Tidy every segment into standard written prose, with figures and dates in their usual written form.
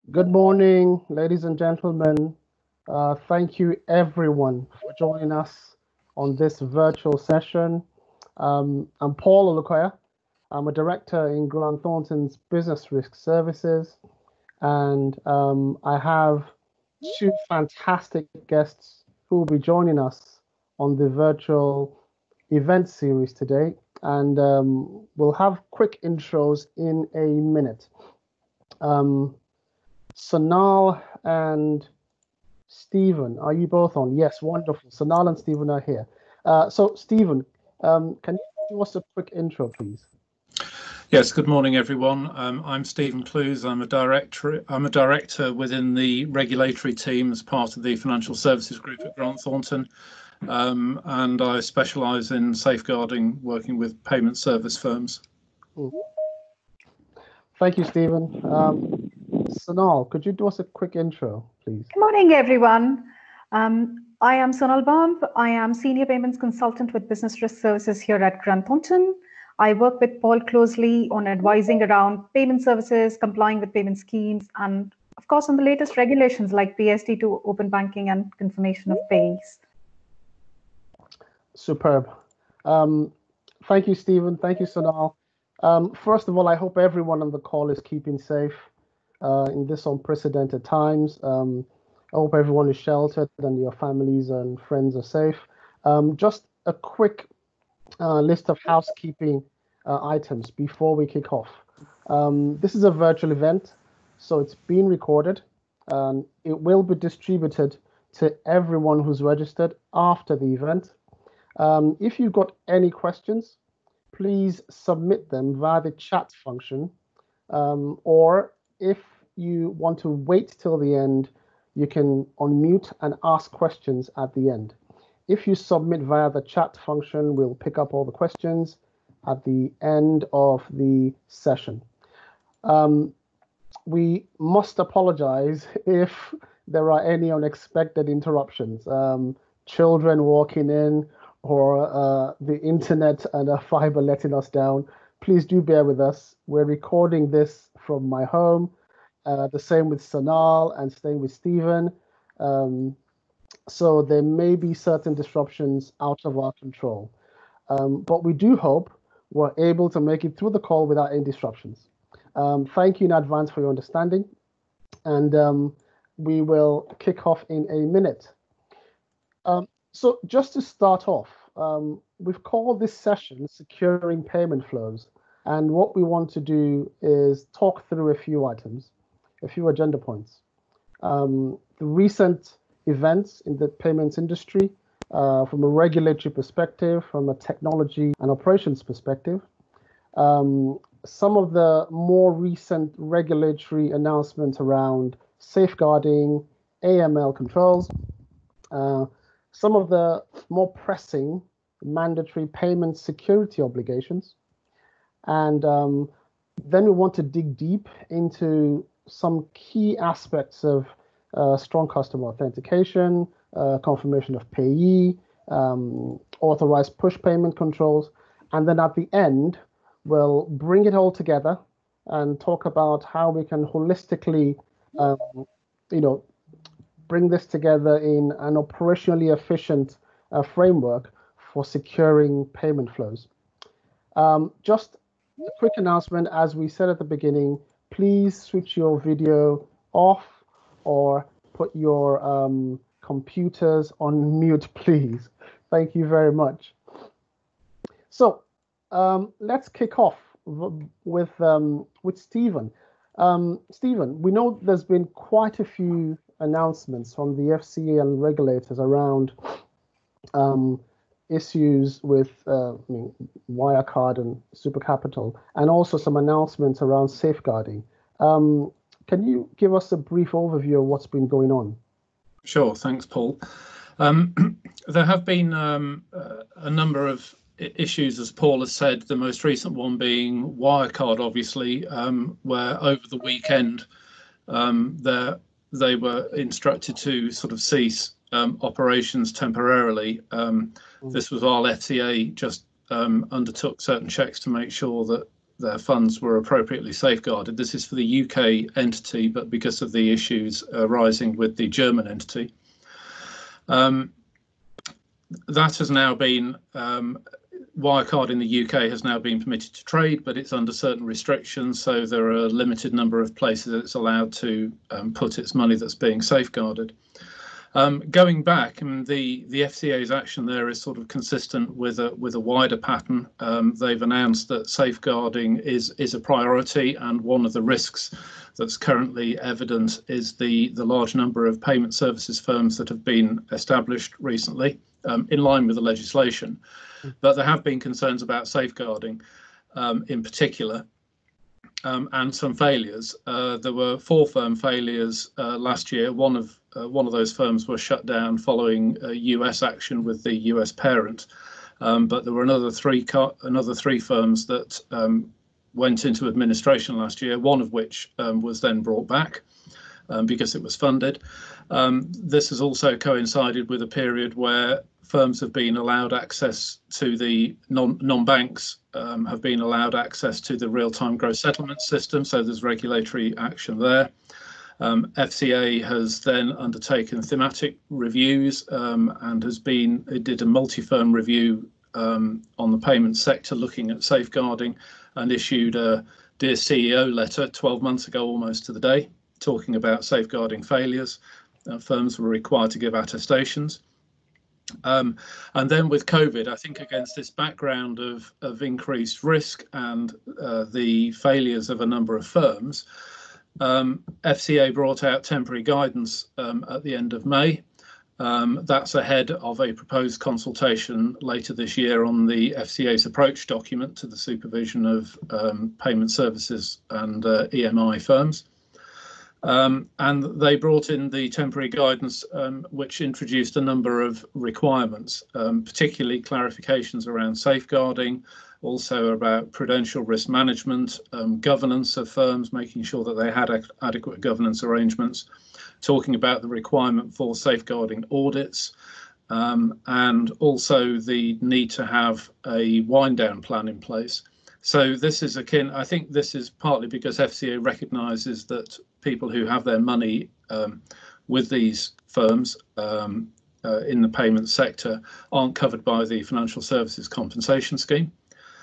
Good morning, ladies and gentlemen. Thank you, everyone, for joining us on this virtual session. I'm Paul Olukoya. I'm a director in Grant Thornton's Business Risk Services, and I have two fantastic guests who will be joining us on the virtual event series today. And we'll have quick intros in a minute. Sanal and Stephen, are you both on? Yes, wonderful. Sanal and Stephen are here. So, Stephen, can you do us a quick intro, please? Yes. Good morning, everyone. I'm Stephen Clues. I'm a director within the regulatory team as part of the Financial Services Group at Grant Thornton, and I specialise in safeguarding, working with payment service firms. Thank you, Stephen. Sanal, could you do us a quick intro, please? Good morning, everyone. I am Sonal Bamb. I am Senior Payments Consultant with Business Risk Services here at Grant Thornton. I work with Paul closely on advising around payment services, complying with payment schemes, and of course on the latest regulations like PSD2 open banking and confirmation of pays. Superb. Thank you, Stephen. Thank you, Sanal. First of all, I hope everyone on the call is keeping safe in this unprecedented times. I hope everyone is sheltered and your families and friends are safe. Just a quick list of housekeeping items before we kick off. This is a virtual event, so it's being recorded. It will be distributed to everyone who's registered after the event. If you've got any questions, please submit them via the chat function, or if you want to wait till the end, you can unmute and ask questions at the end. If you submit via the chat function, we'll pick up all the questions at the end of the session. We must apologize if there are any unexpected interruptions, children walking in, or the internet and a fiber letting us down. Please do bear with us. We're recording this from my home. The same with Sanal and same with Stephen. So there may be certain disruptions out of our control. But we do hope we're able to make it through the call without any disruptions. Thank you in advance for your understanding. And we will kick off in a minute. So just to start off, we've called this session Securing Payment Flows. And what we want to do is talk through a few items, a few agenda points. The recent events in the payments industry, from a regulatory perspective, from a technology and operations perspective, some of the more recent regulatory announcements around safeguarding, AML controls, some of the more pressing mandatory payment security obligations. And then we want to dig deep into some key aspects of strong customer authentication, confirmation of payee, authorized push payment controls. And then at the end, we'll bring it all together and talk about how we can holistically, bring this together in an operationally efficient framework for securing payment flows. Just a quick announcement, as we said at the beginning, please switch your video off or put your computers on mute, please. Thank you very much. So let's kick off with Stephen. Stephen, we know there's been quite a few announcements from the FCA and regulators around issues with Wirecard and Super Capital, and also some announcements around safeguarding. Can you give us a brief overview of what's been going on? Sure, thanks, Paul. There have been a number of issues, as Paul has said, the most recent one being Wirecard, obviously, where over the weekend they were instructed to sort of cease operations temporarily. This was while FCA just undertook certain checks to make sure that their funds were appropriately safeguarded. This is for the UK entity, but because of the issues arising with the German entity. That has now been, Wirecard in the UK has now been permitted to trade, but it's under certain restrictions. So there are a limited number of places it's allowed to put its money that's being safeguarded. Going back, the FCA's action there is sort of consistent with a wider pattern. They've announced that safeguarding is a priority, and one of the risks that's currently evident is the large number of payment services firms that have been established recently, in line with the legislation. But there have been concerns about safeguarding in particular, and some failures. There were 4 firm failures last year. One of those firms was shut down following US action with the US parent, but there were another three firms that went into administration last year, one of which was then brought back because it was funded. This has also coincided with a period where firms have been allowed access to the non-banks have been allowed access to the real-time gross settlement system. So there's regulatory action there. FCA has then undertaken thematic reviews and it did a multi-firm review on the payment sector looking at safeguarding, and issued a Dear CEO letter 12 months ago, almost to the day, talking about safeguarding failures. Firms were required to give attestations. And then with COVID, I think against this background of increased risk and the failures of a number of firms, FCA brought out temporary guidance at the end of May. That's ahead of a proposed consultation later this year on the FCA's approach document to the supervision of payment services and EMI firms. And they brought in the temporary guidance, which introduced a number of requirements, particularly clarifications around safeguarding, also about prudential risk management, governance of firms, making sure that they had adequate governance arrangements, talking about the requirement for safeguarding audits, and also the need to have a wind down plan in place. So this is akin, I think this is partly because FCA recognises that people who have their money with these firms in the payment sector aren't covered by the Financial Services Compensation Scheme.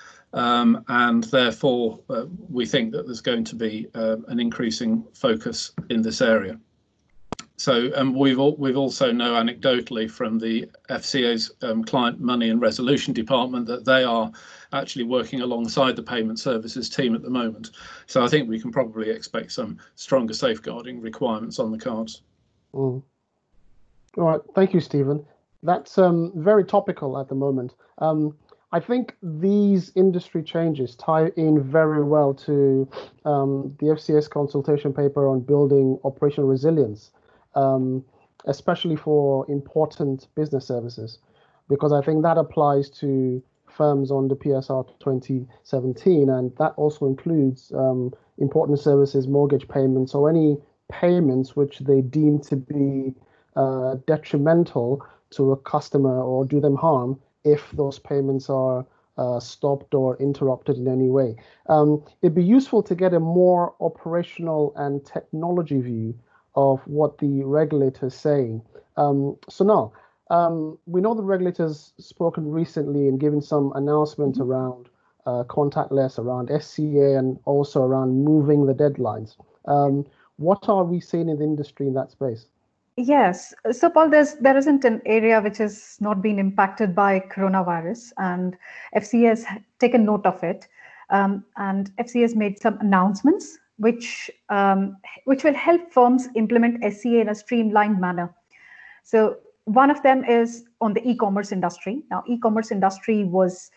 And therefore, we think that there's going to be an increasing focus in this area. So we've also know anecdotally from the FCA's Client Money and Resolution Department that they are actually working alongside the payment services team at the moment. So I think we can probably expect some stronger safeguarding requirements on the cards. All right, thank you, Stephen. That's very topical at the moment. I think these industry changes tie in very well to the FCA's consultation paper on building operational resilience, especially for important business services, because I think that applies to firms on the PSR 2017, and that also includes important services, mortgage payments, or any payments which they deem to be detrimental to a customer or do them harm if those payments are stopped or interrupted in any way. It'd be useful to get a more operational and technology view of what the regulator is saying. So now, we know the regulator's spoken recently and given some announcement around contactless, around SCA, and also around moving the deadlines. What are we seeing in the industry in that space? Yes. So, Paul, there isn't an area which has not been impacted by coronavirus, and FCA has taken note of it. And FCA has made some announcements which will help firms implement SCA in a streamlined manner. So one of them is on the e-commerce industry. Now, e-commerce industry was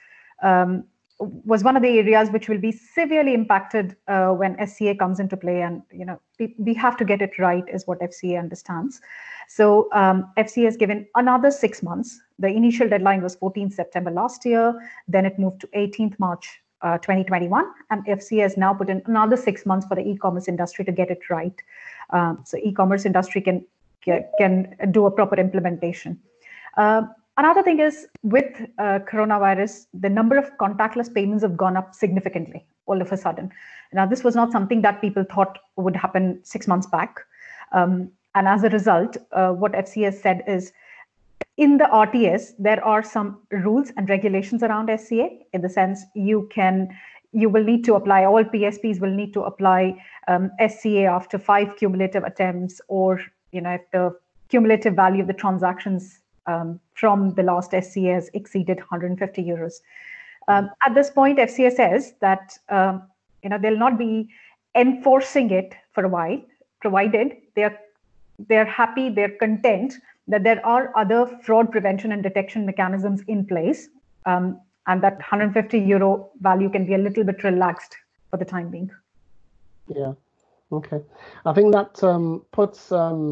one of the areas which will be severely impacted when SCA comes into play, and we have to get it right, is what FCA understands. So FCA has given another 6 months. The initial deadline was 14th September last year. Then it moved to 18th March 2021, and FCA has now put in another 6 months for the e-commerce industry to get it right. So e-commerce industry can do a proper implementation. Another thing is, with coronavirus, the number of contactless payments have gone up significantly all of a sudden. Now, this was not something that people thought would happen 6 months back. And as a result, what FCA said is, in the RTS, there are some rules and regulations around SCA, in the sense you will need to apply, all PSPs will need to apply SCA after 5 cumulative attempts, or if the cumulative value of the transactions from the last SCA has exceeded 150 euros. At this point, FCA says that they'll not be enforcing it for a while, provided they're happy, they're content that there are other fraud prevention and detection mechanisms in place, and that 150 euro value can be a little bit relaxed for the time being. Yeah. Okay. I think that puts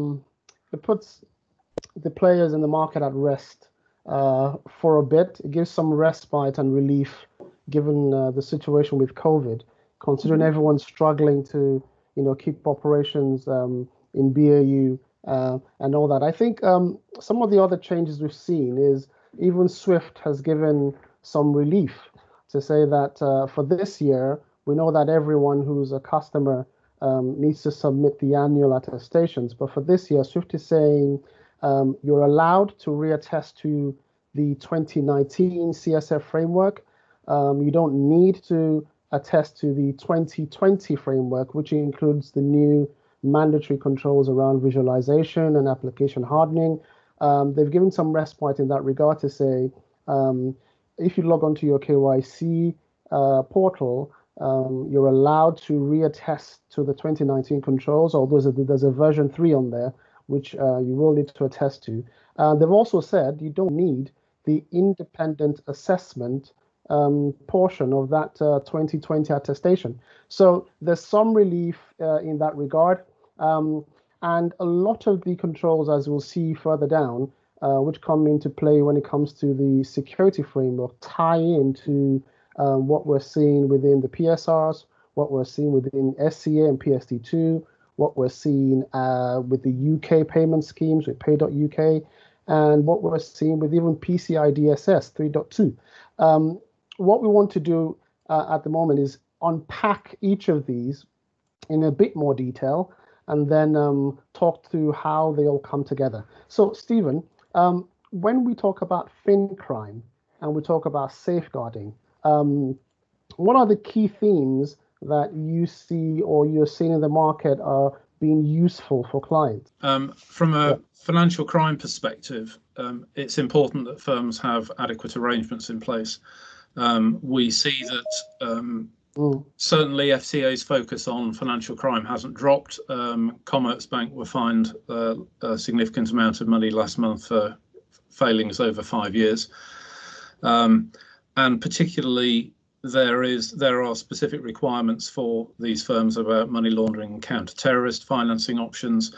the players in the market at rest for a bit. It gives some respite and relief, given the situation with COVID, considering everyone's struggling to keep operations in BAU and all that. I think some of the other changes we've seen is even SWIFT has given some relief to say that for this year, we know that everyone who's a customer needs to submit the annual attestations. But for this year, SWIFT is saying you're allowed to reattest to the 2019 CSF framework. You don't need to attest to the 2020 framework, which includes the new mandatory controls around visualization and application hardening. They've given some respite in that regard to say, if you log onto your KYC portal, you're allowed to reattest to the 2019 controls, although there's a version 3 on there, which you will need to attest to. They've also said you don't need the independent assessment portion of that 2020 attestation. So there's some relief in that regard. And a lot of the controls, as we'll see further down, which come into play when it comes to the security framework, tie into what we're seeing within the PSRs, what we're seeing within SCA and PSD2, what we're seeing with the UK payment schemes with Pay.UK, and what we're seeing with even PCI DSS 3.2. What we want to do at the moment is unpack each of these in a bit more detail, and then talk through how they all come together. So, Stephen, when we talk about fin crime and we talk about safeguarding, what are the key themes that you see or you're seeing in the market are being useful for clients? From a financial crime perspective, it's important that firms have adequate arrangements in place. We see that certainly FCA's focus on financial crime hasn't dropped. Commerzbank were fined a significant amount of money last month for failings over 5 years. And particularly there are specific requirements for these firms about money laundering and counter-terrorist financing options.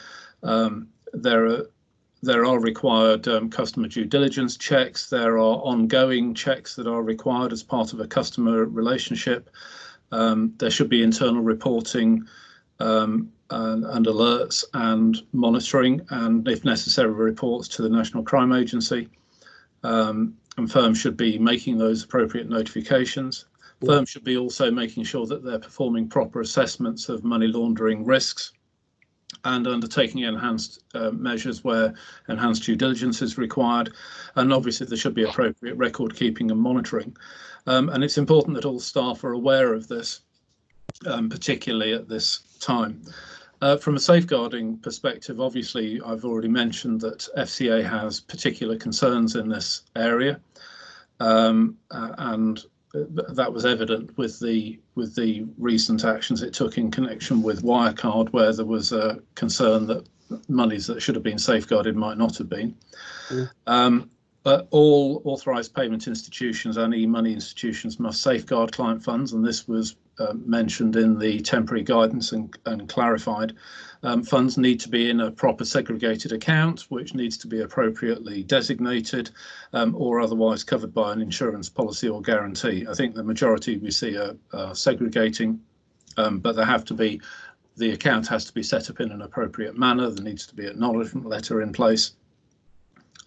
There are required customer due diligence checks. There are ongoing checks that are required as part of a customer relationship. There should be internal reporting and alerts and monitoring, and if necessary, reports to the National Crime Agency. And firms should be making those appropriate notifications. Firms should be also making sure that they're performing proper assessments of money laundering risks and undertaking enhanced measures where enhanced due diligence is required. And obviously there should be appropriate record keeping and monitoring. And it's important that all staff are aware of this, particularly at this time. From a safeguarding perspective, obviously, I've already mentioned that FCA has particular concerns in this area, and that was evident with the recent actions it took in connection with Wirecard, where there was a concern that monies that should have been safeguarded might not have been. But all authorised payment institutions and e-money institutions must safeguard client funds, and this was mentioned in the temporary guidance and clarified. Funds need to be in a proper segregated account, which needs to be appropriately designated or otherwise covered by an insurance policy or guarantee. I think the majority we see are segregating, but the account has to be set up in an appropriate manner. There needs to be an acknowledgement letter in place.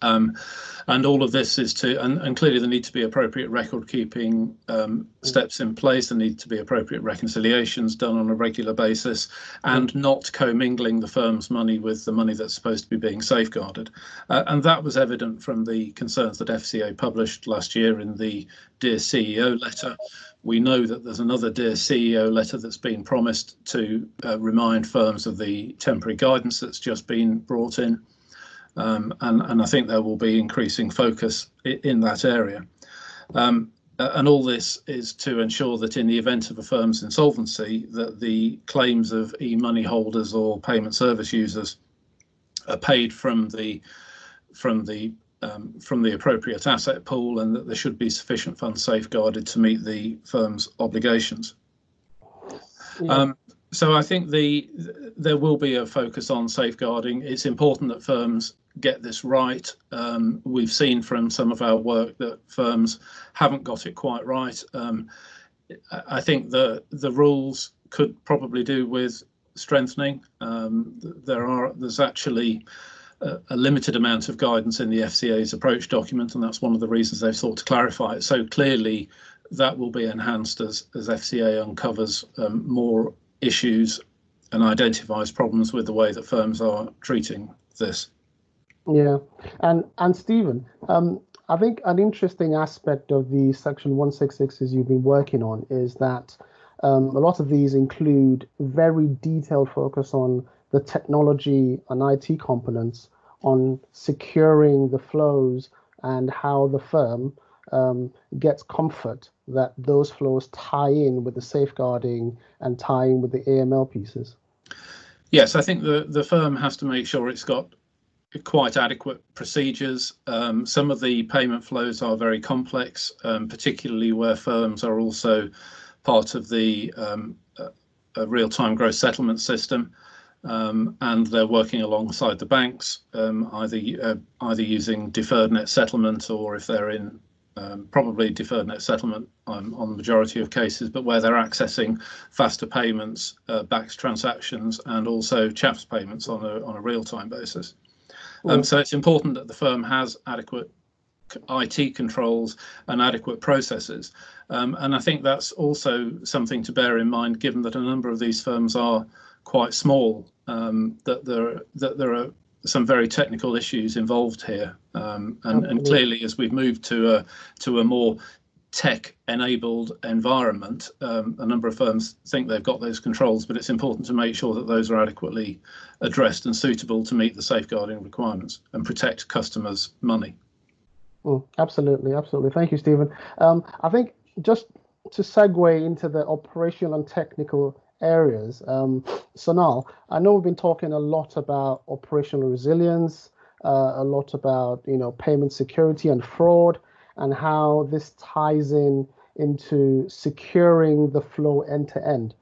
And all of this is and clearly there need to be appropriate record keeping steps in place. There need to be appropriate reconciliations done on a regular basis, and not commingling the firm's money with the money that's supposed to be being safeguarded. And that was evident from the concerns that FCA published last year in the Dear CEO letter. We know that there's another Dear CEO letter that's been promised to remind firms of the temporary guidance that's just been brought in. And I think there will be increasing focus in that area. And all this is to ensure that in the event of a firm's insolvency, that the claims of e-money holders or payment service users are paid from the appropriate asset pool, and that there should be sufficient funds safeguarded to meet the firm's obligations. Yeah. So I think there will be a focus on safeguarding. It's important that firms get this right. We've seen from some of our work that firms haven't got it quite right. I think the rules could probably do with strengthening. There's actually a limited amount of guidance in the FCA's approach document, and that's one of the reasons they've sought to clarify it. So clearly that will be enhanced as FCA uncovers more issues and identifies problems with the way that firms are treating this. Yeah, and Stephen, I think an interesting aspect of the Section 166s you've been working on is that a lot of these include very detailed focus on the technology and IT components, on securing the flows and how the firm gets comfort that those flows tie in with the safeguarding and tie in with the AML pieces. Yes, I think the firm has to make sure it's got quite adequate procedures. Some of the payment flows are very complex, particularly where firms are also part of the real-time gross settlement system, and they're working alongside the banks, either using deferred net settlement, or if they're in probably deferred net settlement on the majority of cases, but where they're accessing faster payments, BACS transactions, and also CHAPS payments on a real-time basis. So it's important that the firm has adequate IT controls and adequate processes. And I think that's also something to bear in mind, given that a number of these firms are quite small, that there are some very technical issues involved here. And clearly, as we've moved to a more tech-enabled environment, a number of firms think they've got those controls, but it's important to make sure that those are adequately addressed and suitable to meet the safeguarding requirements and protect customers' money. Absolutely. Thank you, Stephen. I think just to segue into the operational and technical areas, Sonal, I know we've been talking a lot about operational resilience, a lot about payment security and fraud, and how this ties into securing the flow end to end.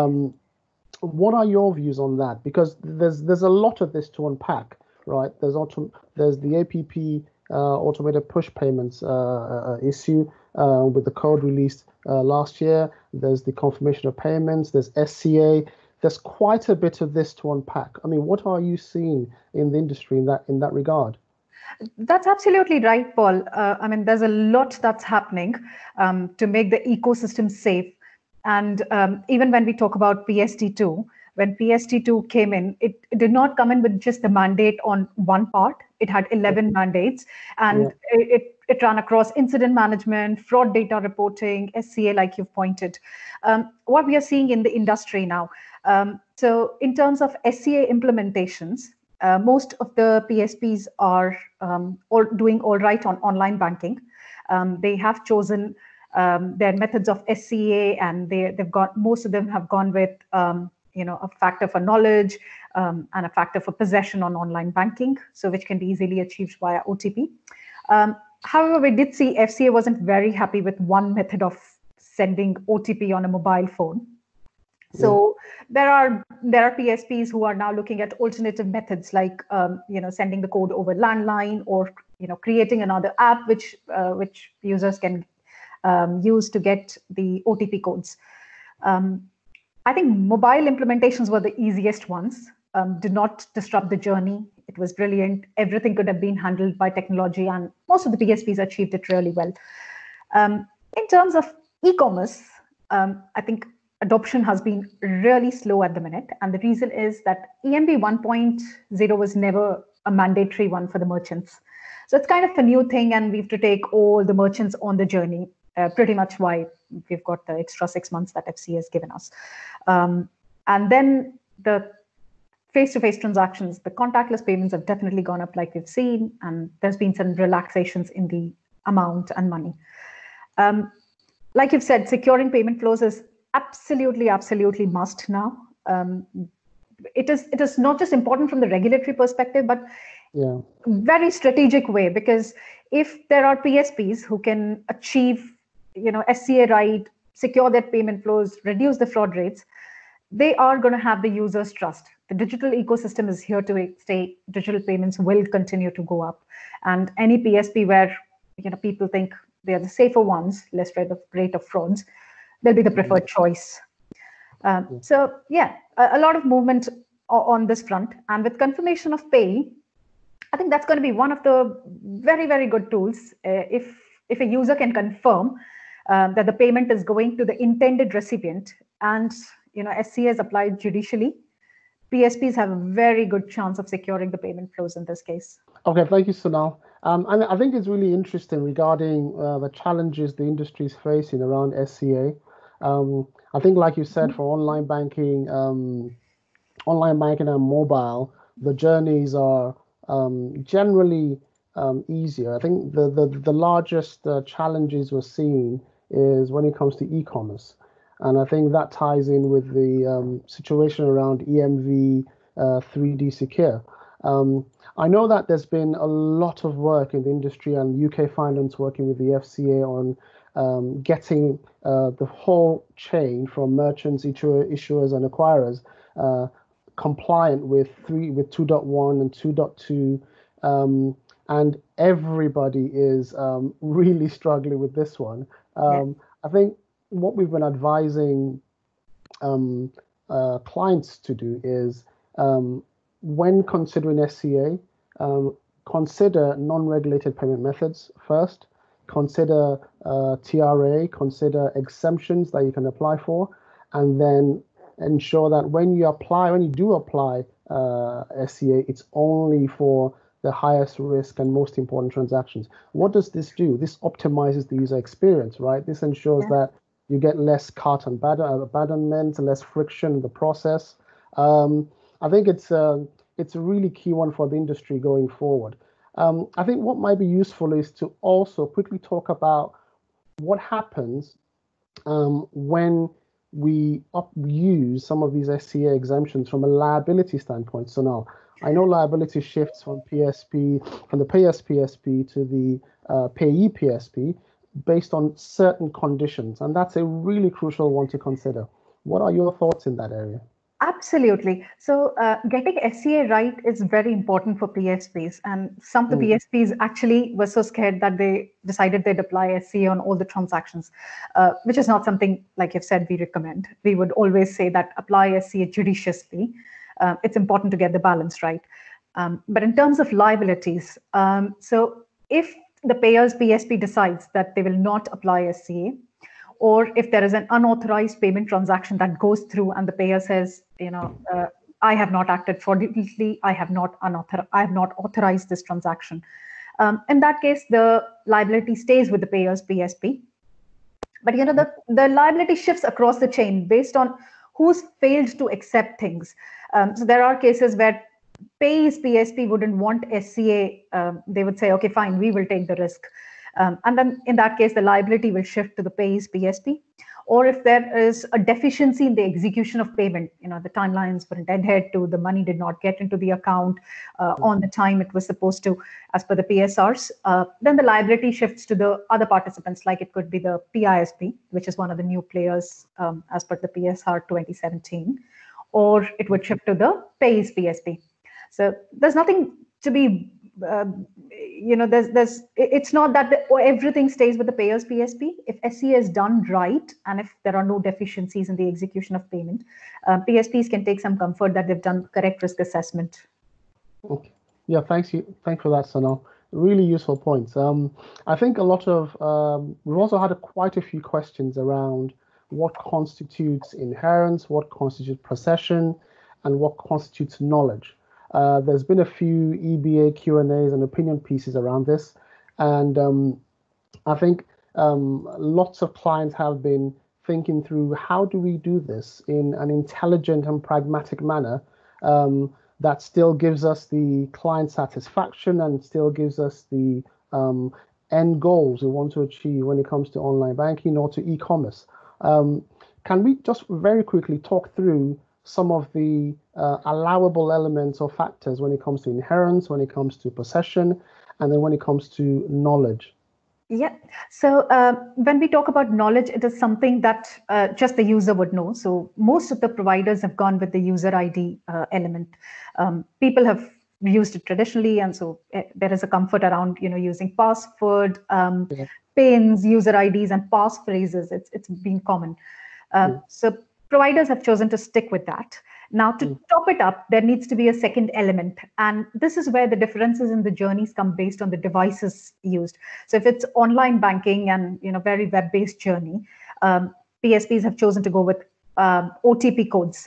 What are your views on that? Because there's a lot of this to unpack, right? There's the APP automated push payments issue with the code released last year. There's the confirmation of payments. There's SCA. There's quite a bit of this to unpack. I mean, what are you seeing in the industry in that regard? That's absolutely right, Paul. I mean, there's a lot that's happening to make the ecosystem safe. And even when we talk about PSD2, when PSD2 came in, it did not come in with just a mandate on one part. It had 11 mandates, and it ran across incident management, fraud data reporting, SCA, like you've pointed. What we are seeing in the industry now. So in terms of SCA implementations, most of the PSPs are doing all right on online banking. They have chosen their methods of SCA, and most of them have gone with a factor for knowledge and a factor for possession on online banking, so which can be easily achieved via OTP. However, we did see FCA wasn't very happy with one method of sending OTP on a mobile phone. So there are PSPs who are now looking at alternative methods, like sending the code over landline, or creating another app which users can use to get the OTP codes. I think mobile implementations were the easiest ones. did not disrupt the journey. It was brilliant. Everything could have been handled by technology, and most of the PSPs achieved it really well. In terms of e-commerce, I think adoption has been really slow at the minute. And the reason is that EMV 1.0 was never a mandatory one for the merchants. So it's kind of a new thing, and we have to take all the merchants on the journey, pretty much why we've got the extra 6 months that FCA has given us. And then the face-to-face transactions, the contactless payments have definitely gone up like we've seen, and there's been some relaxations in the amount and money. Like you've said, securing payment flows is absolutely must now. It is not just important from the regulatory perspective, but very strategic way, because if there are PSPs who can achieve, SCA right, secure their payment flows, reduce the fraud rates, they are going to have the users' trust. The digital ecosystem is here to stay. Digital payments will continue to go up, and any PSP where people think they are the safer ones, less rate of frauds, they'll be the preferred choice. So yeah, a lot of movement on this front, and with confirmation of pay, I think that's going to be one of the very good tools. If a user can confirm that the payment is going to the intended recipient, and SCA is applied judicially, PSPs have a very good chance of securing the payment flows in this case. Okay, thank you, Sonal. And I think it's really interesting regarding the challenges the industry is facing around SCA. I think, like you said, for online banking and mobile, the journeys are generally easier. I think the largest challenges we're seeing is when it comes to e-commerce. And I think that ties in with the situation around EMV 3D Secure. I know that there's been a lot of work in the industry and UK Finance working with the FCA on getting the whole chain from merchants, issuers, and acquirers compliant with 2.1 and 2.2. And everybody is really struggling with this one. I think what we've been advising clients to do is when considering SCA, consider non-regulated payment methods first, consider TRA, consider exemptions that you can apply for, and then ensure that when you do apply SCA, it's only for the highest risk and most important transactions. What does this do? This optimizes the user experience, right? This ensures that you get less cart and abandonment, less friction in the process. I think it's a really key one for the industry going forward. I think what might be useful is to also quickly talk about what happens when we use some of these SCA exemptions from a liability standpoint. So now, I know liability shifts from the payers PSP to the payee PSP based on certain conditions, and that's a really crucial one to consider. What are your thoughts in that area? Absolutely. So getting SCA right is very important for PSPs, and some of the PSPs actually were so scared that they decided they'd apply SCA on all the transactions, which is not something, like you've said, we recommend. We would always say that apply SCA judiciously. It's important to get the balance right. But in terms of liabilities, so if the payer's PSP decides that they will not apply SCA, or if there is an unauthorized payment transaction that goes through and the payer says, I have not acted fraudulently, I have not authorized this transaction. In that case, the liability stays with the payer's PSP. But the liability shifts across the chain based on who's failed to accept things. So there are cases where payee's PSP wouldn't want SCA. They would say, okay, fine, we will take the risk. And then in that case, the liability will shift to the payee's PSP. Or if there is a deficiency in the execution of payment, the timelines were deadhead to the money did not get into the account on the time it was supposed to, as per the PSRs, then the liability shifts to the other participants, like it could be the PISP, which is one of the new players as per the PSR 2017, or it would shift to the payee's PSP. So there's nothing to be it's not that everything stays with the payer's PSP. If SCA is done right, and if there are no deficiencies in the execution of payment, PSPs can take some comfort that they've done correct risk assessment. Okay. Yeah, thanks for that, Sonal. Really useful points. I think a lot of we've also had quite a few questions around what constitutes inherence, what constitutes possession, and what constitutes knowledge. There's been a few EBA Q&As and opinion pieces around this, and I think lots of clients have been thinking through how do we do this in an intelligent and pragmatic manner that still gives us the client satisfaction and still gives us the end goals we want to achieve when it comes to online banking or to e-commerce. Can we just very quickly talk through some of the allowable elements or factors when it comes to inherence, when it comes to possession, and then when it comes to knowledge? Yeah. So when we talk about knowledge, it is something that just the user would know. So most of the providers have gone with the user ID element. People have used it traditionally, and so there is a comfort around using password, pins, user IDs, and passphrases. It's been common. So providers have chosen to stick with that. Now, to top it up, there needs to be a second element. And this is where the differences in the journeys come based on the devices used. So if it's online banking and very web-based journey, PSPs have chosen to go with OTP codes.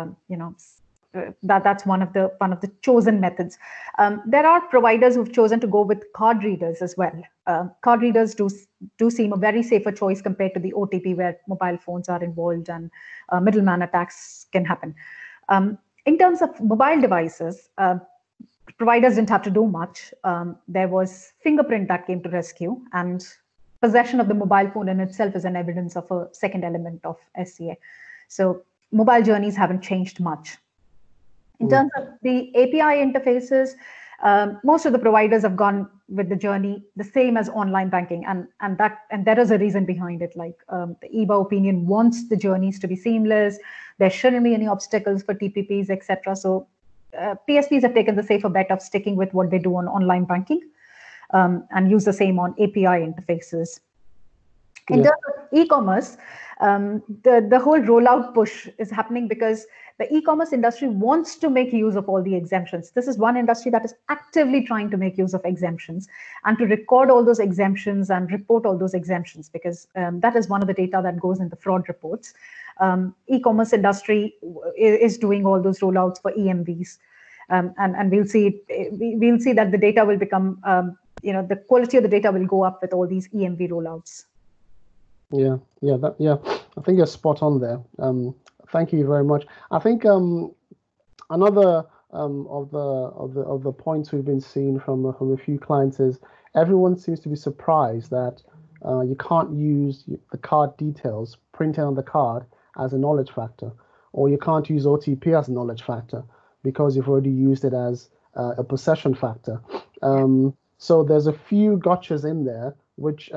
That's one of the chosen methods. There are providers who've chosen to go with card readers as well. Card readers do seem a very safer choice compared to the OTP, where mobile phones are involved and middleman attacks can happen. In terms of mobile devices, providers didn't have to do much. There was fingerprint that came to rescue, and possession of the mobile phone in itself is an evidence of a second element of SCA. So mobile journeys haven't changed much. In terms of the API interfaces, most of the providers have gone with the journey the same as online banking, and there is a reason behind it. Like the EBA opinion wants the journeys to be seamless. There shouldn't be any obstacles for TPPs, etc. So PSPs have taken the safer bet of sticking with what they do on online banking and use the same on API interfaces. In terms of e-commerce, the whole rollout push is happening because the e-commerce industry wants to make use of all the exemptions. This is one industry that is actively trying to make use of exemptions and to record all those exemptions and report all those exemptions, because that is one of the data that goes in the fraud reports. E-commerce industry is doing all those rollouts for EMVs, and we'll see that the data will become, the quality of the data will go up with all these EMV rollouts. Yeah, I think you're spot on there. Thank you very much. I think another of the points we've been seeing from a few clients is everyone seems to be surprised that you can't use the card details printed on the card as a knowledge factor, or you can't use OTP as a knowledge factor because you've already used it as a possession factor. So there's a few gotchas in there, which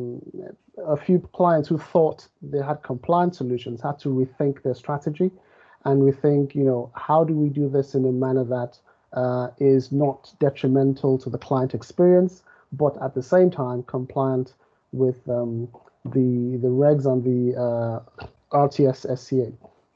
a few clients who thought they had compliance solutions had to rethink their strategy and rethink, how do we do this in a manner that is not detrimental to the client experience, but at the same time compliant with the regs on the RTS SCA.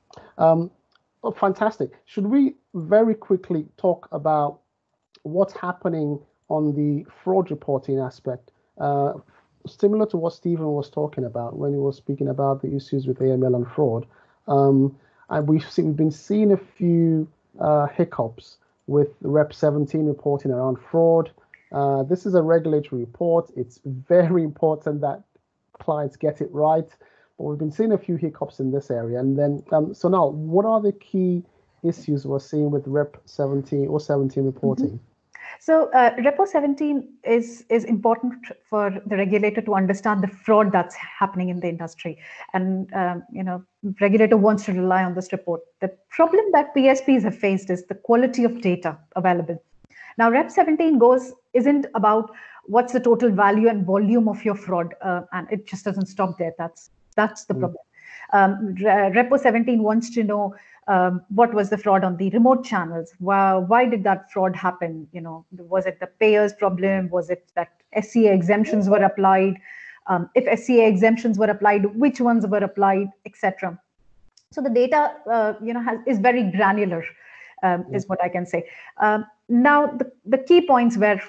Fantastic. Should we very quickly talk about what's happening on the fraud reporting aspect? Similar to what Stephen was talking about when he was speaking about the issues with AML and fraud. And we've been seeing a few hiccups with Rep 17 reporting around fraud. This is a regulatory report. It's very important that clients get it right. But we've been seeing a few hiccups in this area. And then, so now, what are the key issues we're seeing with Rep 17 or 17 reporting? So Repo 17 is important for the regulator to understand the fraud that's happening in the industry. And, regulator wants to rely on this report. The problem that PSPs have faced is the quality of data available. Now, Rep 17 isn't about what's the total value and volume of your fraud, and it just doesn't stop there. That's the problem. Repo 17 wants to know what was the fraud on the remote channels? Why did that fraud happen? Was it the payer's problem? Was it that SCA exemptions were applied? If SCA exemptions were applied, which ones were applied, etc. So the data, is very granular, is what I can say. Now, the key points where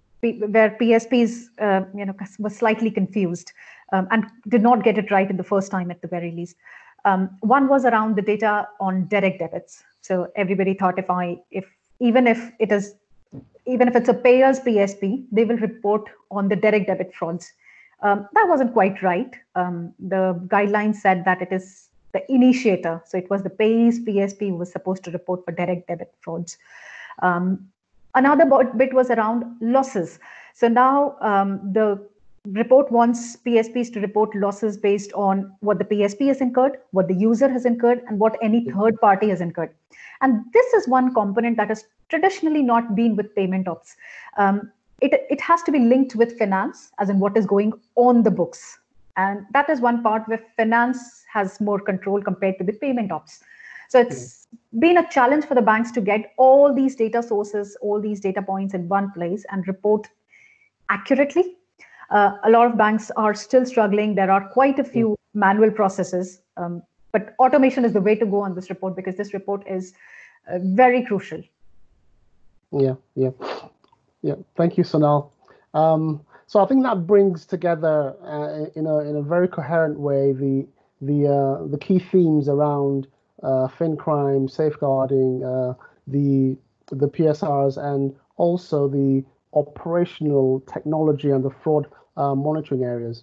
PSPs, were slightly confused and did not get it right in the first time at the very least. One was around the data on direct debits. So everybody thought even if it's a payer's PSP, they will report on the direct debit frauds. That wasn't quite right. The guidelines said that it is the initiator. So it was the payee's PSP who was supposed to report for direct debit frauds. Another bit was around losses. So now the report wants PSPs to report losses based on what the PSP has incurred, what the user has incurred, and what any third party has incurred. And this is one component that has traditionally not been with payment ops. It has to be linked with finance, as in what is going on the books. And that is one part where finance has more control compared to the payment ops. So it's been a challenge for the banks to get all these data sources, all these data points in one place and report accurately. A lot of banks are still struggling. There are quite a few manual processes, but automation is the way to go on this report, because this report is very crucial. Yeah. Thank you, Sonal. So I think that brings together, in a very coherent way, the key themes around fin crime, safeguarding, the PSRs, and also the operational technology and the fraud monitoring areas.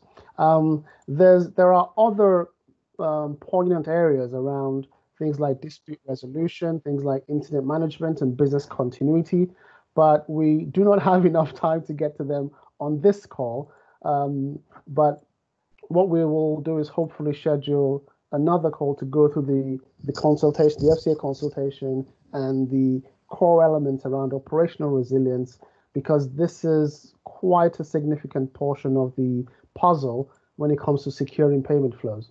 There are other poignant areas around things like dispute resolution, things like incident management and business continuity, but we do not have enough time to get to them on this call. But what we will do is hopefully schedule another call to go through the consultation, the FCA consultation, and the core elements around operational resilience, because this is quite a significant portion of the puzzle when it comes to securing payment flows.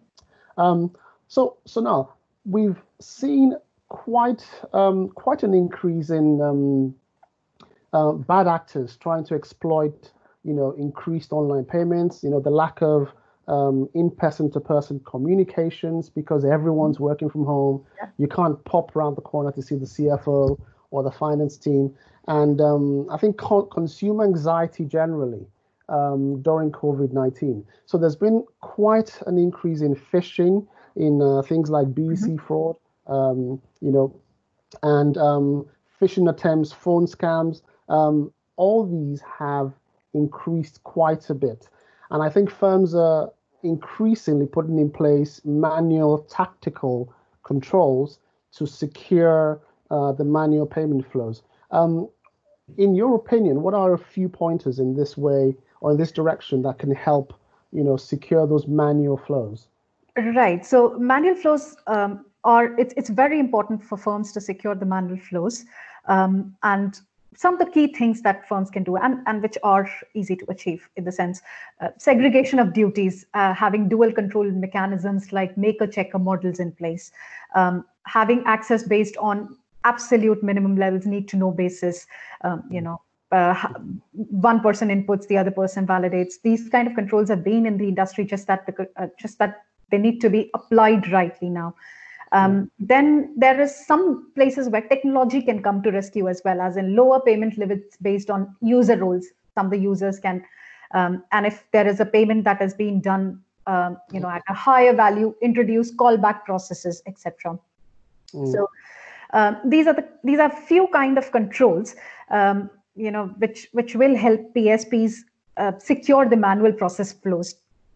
So now we've seen quite an increase in bad actors trying to exploit, increased online payments, the lack of in-person to person communications, because everyone's working from home. Yeah. You can't pop around the corner to see the CFO or the finance team. And I think consumer anxiety generally during COVID-19. So there's been quite an increase in phishing, in things like BEC fraud, and phishing attempts, phone scams. All these have increased quite a bit. And I think firms are increasingly putting in place manual tactical controls to secure the manual payment flows. In your opinion, what are a few pointers in this way or in this direction that can help, secure those manual flows? Right. So manual flows it's very important for firms to secure the manual flows. And some of the key things that firms can do and which are easy to achieve, in the sense, segregation of duties, having dual control mechanisms like maker-checker models in place, having access based on absolute minimum levels, need-to-know basis, one person inputs, the other person validates. These kind of controls have been in the industry, just that they need to be applied rightly now. Then there is some places where technology can come to rescue as well, as in lower payment limits based on user roles. Some of the users can, and if there is a payment that has been done, at a higher value, introduce callback processes, etc. So these are few kind of controls, which will help PSPs secure the manual process flows.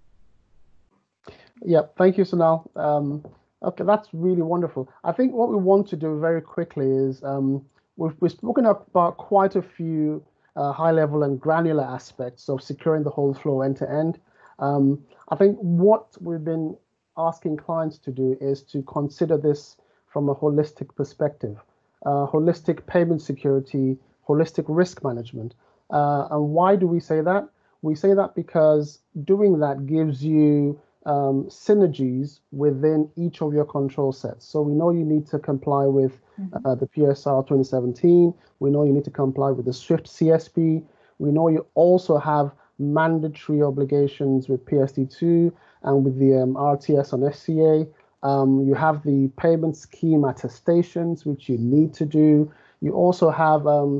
Yeah, thank you, Sonal. Okay, that's really wonderful. I think what we want to do very quickly is we've spoken about quite a few high-level and granular aspects of securing the whole flow end to end. I think what we've been asking clients to do is to consider this from a holistic perspective, holistic payment security, holistic risk management. And why do we say that? We say that because doing that gives you synergies within each of your control sets. So we know you need to comply with the PSR 2017. We know you need to comply with the SWIFT CSP. We know you also have mandatory obligations with PSD2 and with the RTS on FCA. You have the payment scheme attestations, which you need to do. You also have,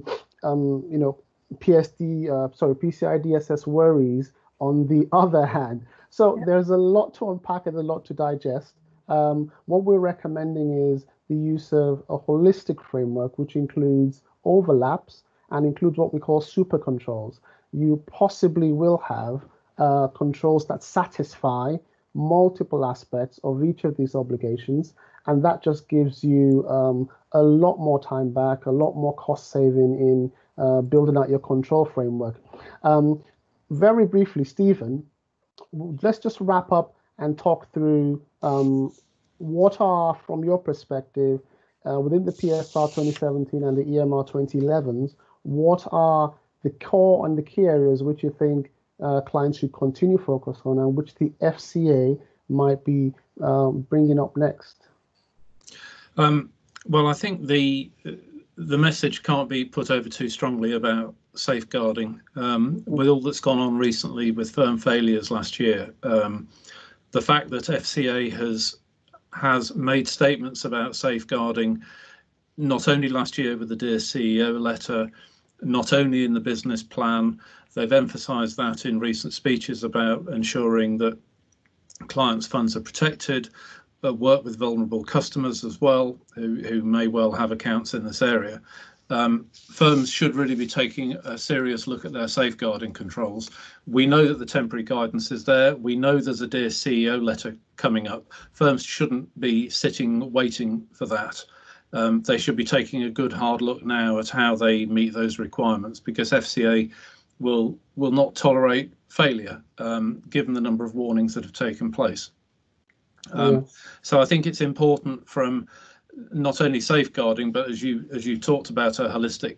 PCI DSS worries on the other hand. So there's a lot to unpack and a lot to digest. What we're recommending is the use of a holistic framework, which includes overlaps and includes what we call super controls. You possibly will have controls that satisfy multiple aspects of each of these obligations, and that just gives you a lot more time back, a lot more cost saving in building out your control framework. Very briefly, Stephen, let's just wrap up and talk through what are, from your perspective, within the PSR 2017 and the EMR 2011s, what are the core and the key areas which you think clients should continue focus on, and which the FCA might be bringing up next? Well, I think the message can't be put over too strongly about safeguarding. With all that's gone on recently with firm failures last year, the fact that FCA has made statements about safeguarding, not only last year with the Dear CEO letter, not only in the business plan, they've emphasised that in recent speeches about ensuring that clients' funds are protected, work with vulnerable customers as well, who may well have accounts in this area. Firms should really be taking a serious look at their safeguarding controls. We know that the temporary guidance is there. We know there's a Dear CEO letter coming up. Firms shouldn't be sitting waiting for that. They should be taking a good hard look now at how they meet those requirements, because FCA will not tolerate failure, given the number of warnings that have taken place. So I think it's important from not only safeguarding, but as you talked about, a holistic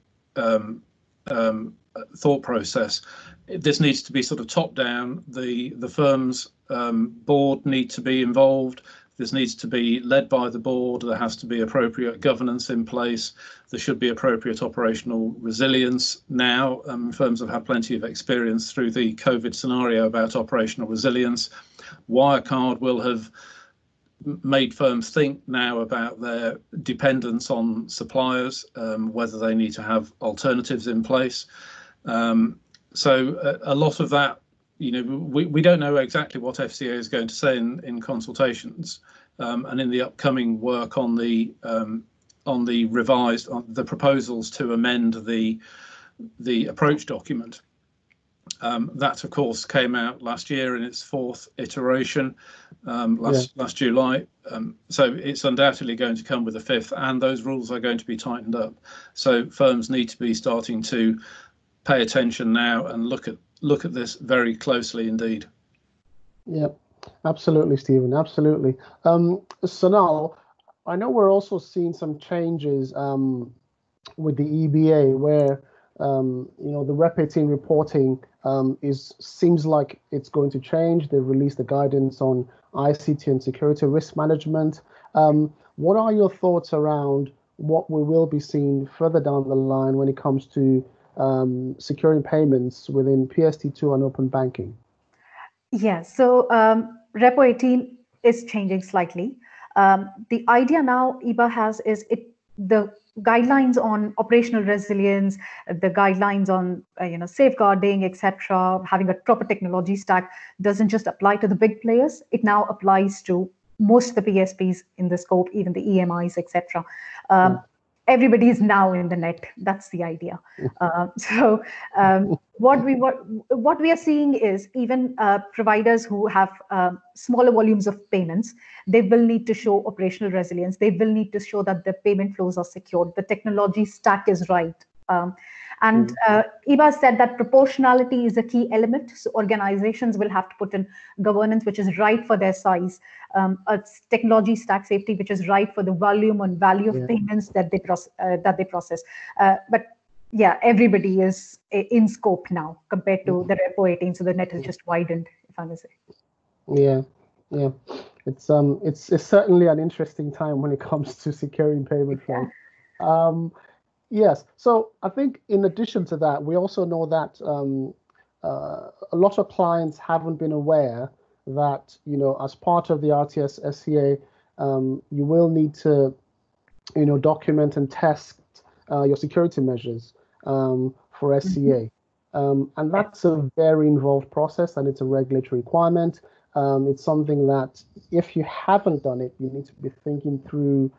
thought process. This needs to be sort of top down. The firm's board need to be involved. This needs to be led by the board. There has to be appropriate governance in place. There should be appropriate operational resilience now. Firms have had plenty of experience through the COVID scenario about operational resilience. Wirecard will have made firms think now about their dependence on suppliers, whether they need to have alternatives in place. So a lot of that, we don't know exactly what FCA is going to say in consultations, and in the upcoming work on the proposals to amend the approach document. That, of course, came out last year in its fourth iteration, last July. So it's undoubtedly going to come with a fifth, and those rules are going to be tightened up. So firms need to be starting to pay attention now and look at this very closely indeed. Yeah, absolutely, Stephen. Absolutely. So now, I know we're also seeing some changes with the EBA, where the Rep 18 reporting seems like it's going to change. They've released the guidance on ICT and security risk management. What are your thoughts around what we will be seeing further down the line when it comes to securing payments within PSD2 and open banking? Yeah, so Repo 18 is changing slightly. The idea now EBA has is the guidelines on operational resilience, the guidelines on safeguarding, etc., having a proper technology stack doesn't just apply to the big players. It now applies to most of the PSPs in the scope, even the EMIs, etc. Everybody is now in the net. That's the idea. What we are seeing is even providers who have smaller volumes of payments, they will need to show operational resilience. They will need to show that the payment flows are secured. The technology stack is right. EBA said that proportionality is a key element. So organizations will have to put in governance which is right for their size, a technology stack safety which is right for the volume and value of payments that they process. But yeah, everybody is in scope now compared to the Repo 18. So the net has just widened, if I may say. Yeah, Yeah, it's certainly an interesting time when it comes to securing payment flow. Yes, so I think in addition to that, we also know that a lot of clients haven't been aware that, as part of the RTS SCA, you will need to, document and test your security measures for SCA. And that's a very involved process, and it's a regulatory requirement. It's something that if you haven't done it, you need to be thinking through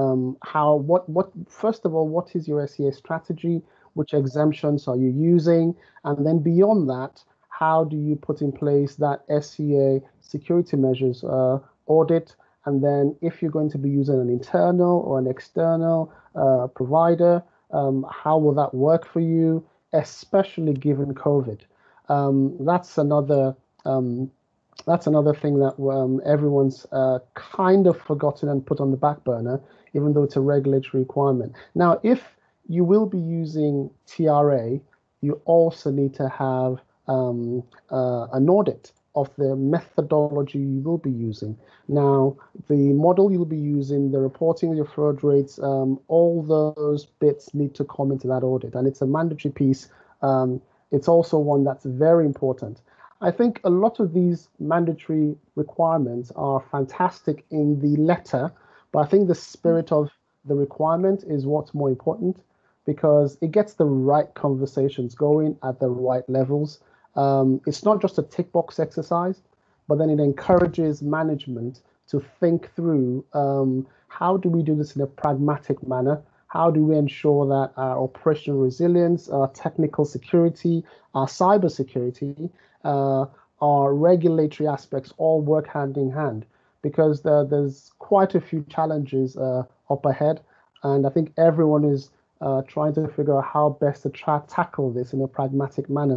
first of all, what is your SCA strategy? Which exemptions are you using? And then beyond that, how do you put in place that SCA security measures audit? And then if you're going to be using an internal or an external provider, how will that work for you, especially given COVID? That's another thing that everyone's kind of forgotten and put on the back burner, even though it's a regulatory requirement. Now, if you will be using TRA, you also need to have an audit of the methodology you will be using. Now, the model you'll be using, the reporting of your fraud rates, all those bits need to come into that audit, and it's a mandatory piece. It's also one that's very important. I think a lot of these mandatory requirements are fantastic in the letter, but I think the spirit of the requirement is what's more important, because it gets the right conversations going at the right levels. It's not just a tick box exercise, but then it encourages management to think through how do we do this in a pragmatic manner? How do we ensure that our operational resilience, our technical security, our cyber security, our regulatory aspects all work hand in hand? Because there's quite a few challenges up ahead, and I think everyone is trying to figure out how best to tackle this in a pragmatic manner.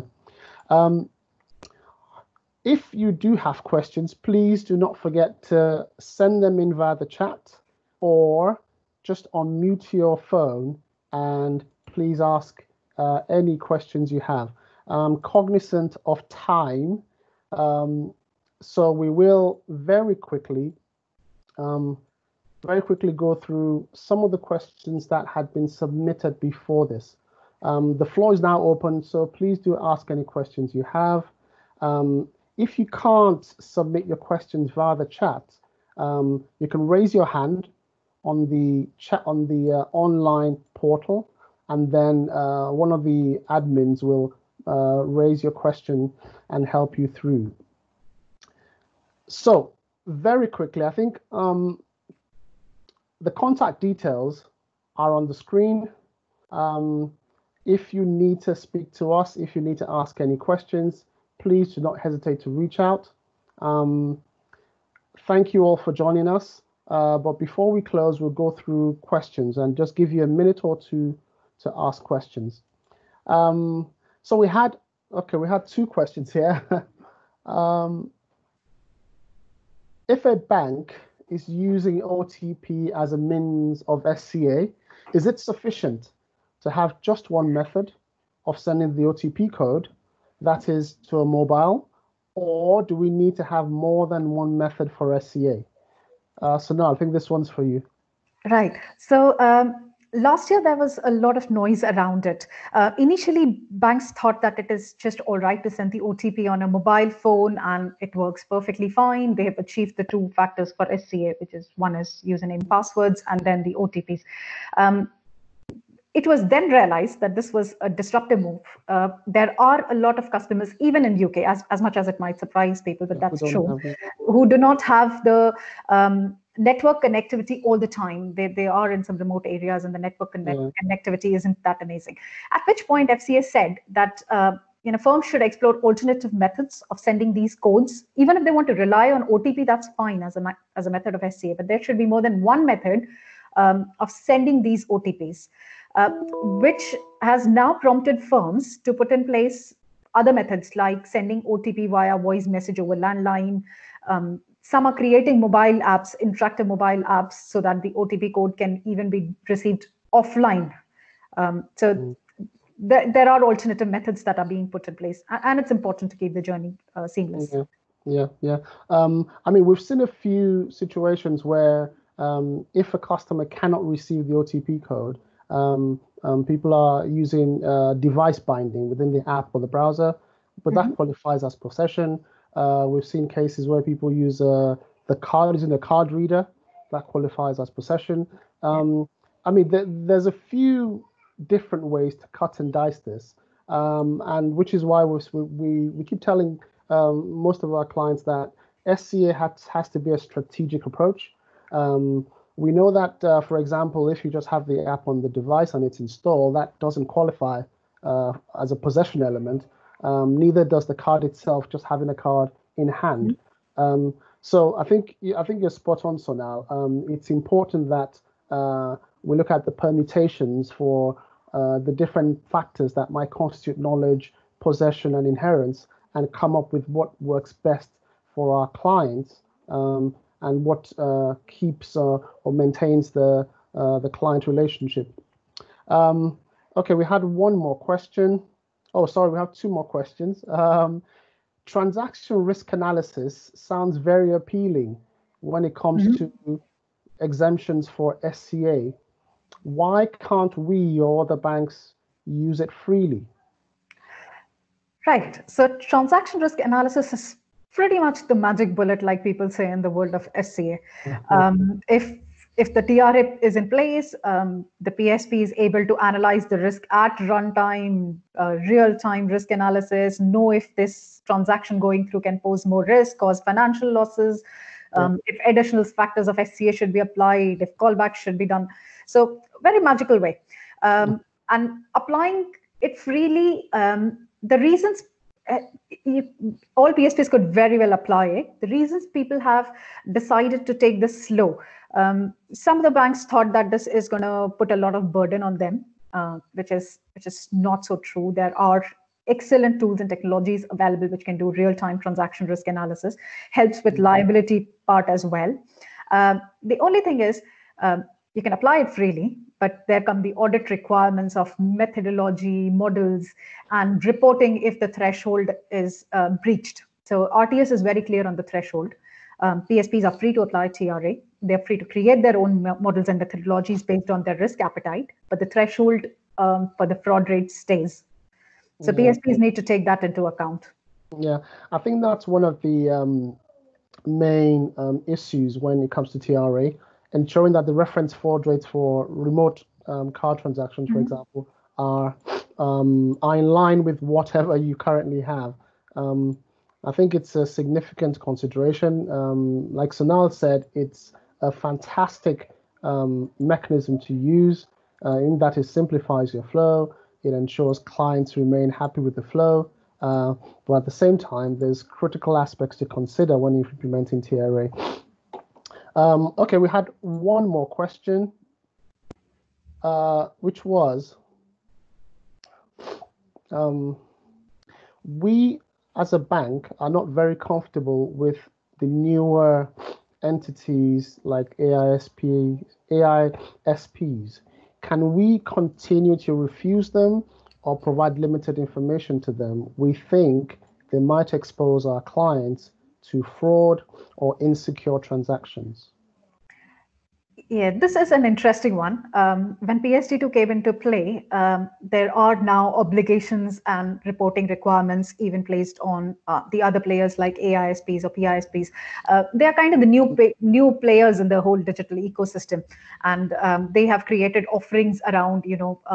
If you do have questions, please do not forget to send them in via the chat, or just unmute your phone and please ask any questions you have. I'm cognizant of time, so we will very quickly go through some of the questions that had been submitted before this. The floor is now open, so please do ask any questions you have. If you can't submit your questions via the chat, you can raise your hand on the chat on the online portal, and then one of the admins will raise your question and help you through. So very quickly, I think the contact details are on the screen. If you need to speak to us, if you need to ask any questions, please do not hesitate to reach out. Thank you all for joining us. But before we close, we'll go through questions and just give you a minute or two to ask questions. So we had two questions here. If a bank is using OTP as a means of SCA, is it sufficient to have just one method of sending the OTP code, that is to a mobile, or do we need to have more than one method for SCA? So no, I think this one's for you. Right. So last year, there was a lot of noise around it. Initially, banks thought that it is just all right to send the OTP on a mobile phone, and it works perfectly fine. They have achieved the two factors for SCA, which is one is username passwords and then the OTPs. It was then realized that this was a disruptive move. There are a lot of customers, even in UK, as much as it might surprise people, but that's true, who do not have the network connectivity all the time. They are in some remote areas and the network connectivity isn't that amazing. At which point FCA said that firms should explore alternative methods of sending these codes. Even if they want to rely on OTP, that's fine as a method of SCA, but there should be more than one method of sending these OTPs. Which has now prompted firms to put in place other methods like sending OTP via voice message over landline. Some are creating mobile apps, interactive mobile apps, so that the OTP code can even be received offline. There are alternative methods that are being put in place, and it's important to keep the journey seamless. Yeah. Yeah, yeah. I mean, we've seen a few situations where if a customer cannot receive the OTP code, people are using device binding within the app or the browser, but that qualifies as possession. We've seen cases where people use the card using a card reader, that qualifies as possession. I mean, there's a few different ways to cut and dice this, and which is why we keep telling most of our clients that SCA has to be a strategic approach. We know that, for example, if you just have the app on the device and it's installed, that doesn't qualify as a possession element. Neither does the card itself, just having a card in hand. So I think you're spot on, Sonal. It's important that we look at the permutations for the different factors that might constitute knowledge, possession, and inherence, and come up with what works best for our clients, and what keeps or maintains the client relationship. Okay, we had one more question. Oh, sorry, we have two more questions. Transaction risk analysis sounds very appealing when it comes to exemptions for SCA. Why can't we or the banks use it freely? Right. So transaction risk analysis is pretty much the magic bullet, like people say in the world of SCA. If the TRA is in place, the PSP is able to analyze the risk at runtime, real-time risk analysis, know if this transaction going through can pose more risk, cause financial losses, if additional factors of SCA should be applied, if callbacks should be done. So very magical way. And applying it freely, the reasons all PSPs could very well apply it. The reasons people have decided to take this slow. Some of the banks thought that this is going to put a lot of burden on them, which is not so true. There are excellent tools and technologies available which can do real-time transaction risk analysis, helps with liability part as well. The only thing is you can apply it freely, but there come the audit requirements of methodology, models, and reporting if the threshold is breached. So RTS is very clear on the threshold. PSPs are free to apply TRA. They're free to create their own models and methodologies based on their risk appetite, but the threshold for the fraud rate stays. So PSPs need to take that into account. Yeah, I think that's one of the main issues when it comes to TRA, ensuring that the reference fraud rates for remote card transactions, for example, are in line with whatever you currently have. I think it's a significant consideration. Like Sonal said, it's a fantastic mechanism to use in that it simplifies your flow. It ensures clients remain happy with the flow. But at the same time, there's critical aspects to consider when you're implementing TRA. Okay, we had one more question, which was, we as a bank are not very comfortable with the newer entities like AISPs. Can we continue to refuse them or provide limited information to them? We think they might expose our clients to fraud or insecure transactions. Yeah, this is an interesting one. When PSD2 came into play, there are now obligations and reporting requirements even placed on the other players like AISPs or PISPs. They are kind of the new players in the whole digital ecosystem, and they have created offerings around,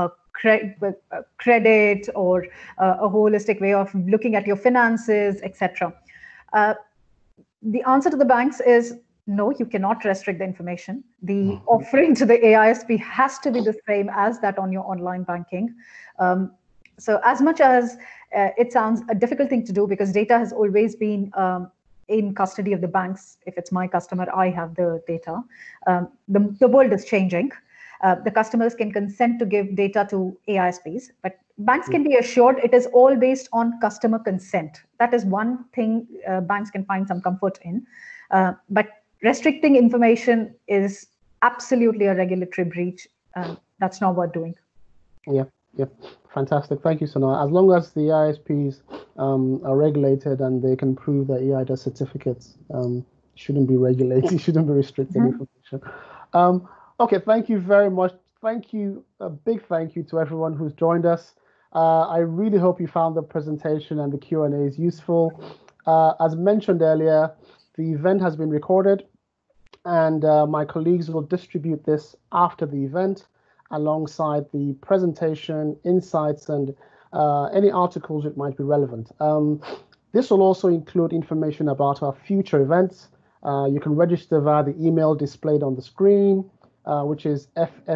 credit or a holistic way of looking at your finances, etc. The answer to the banks is no, you cannot restrict the information. The offering to the AISP has to be the same as that on your online banking. So as much as it sounds a difficult thing to do, because data has always been in custody of the banks. If it's my customer, I have the data. The world is changing. The customers can consent to give data to AISPs, but banks can be assured it is all based on customer consent. That is one thing banks can find some comfort in. But restricting information is absolutely a regulatory breach. That's not worth doing. Yeah. Yep, fantastic. Thank you, Sonal. As long as the ISPs are regulated and they can prove their EIDAS certificates, shouldn't be regulated, shouldn't be restricted information. Okay, thank you very much. Thank you, a big thank you to everyone who's joined us. I really hope you found the presentation and the Q&As useful. As mentioned earlier, the event has been recorded, and my colleagues will distribute this after the event alongside the presentation, insights, and any articles that might be relevant. This will also include information about our future events. You can register via the email displayed on the screen, which is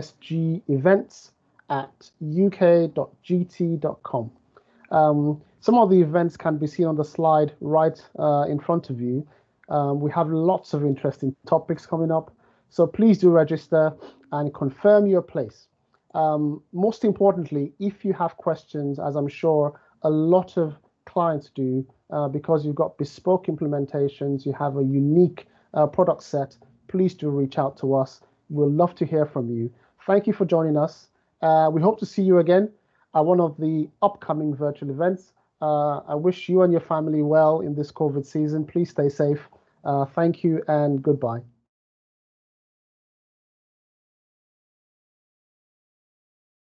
fsgevents@uk.gt.com. Some of the events can be seen on the slide right in front of you. We have lots of interesting topics coming up, so please do register and confirm your place. Most importantly, if you have questions, as I'm sure a lot of clients do, because you've got bespoke implementations, you have a unique product set, please do reach out to us. We'll love to hear from you. Thank you for joining us. We hope to see you again at one of the upcoming virtual events. I wish you and your family well in this COVID season. Please stay safe. Thank you and goodbye.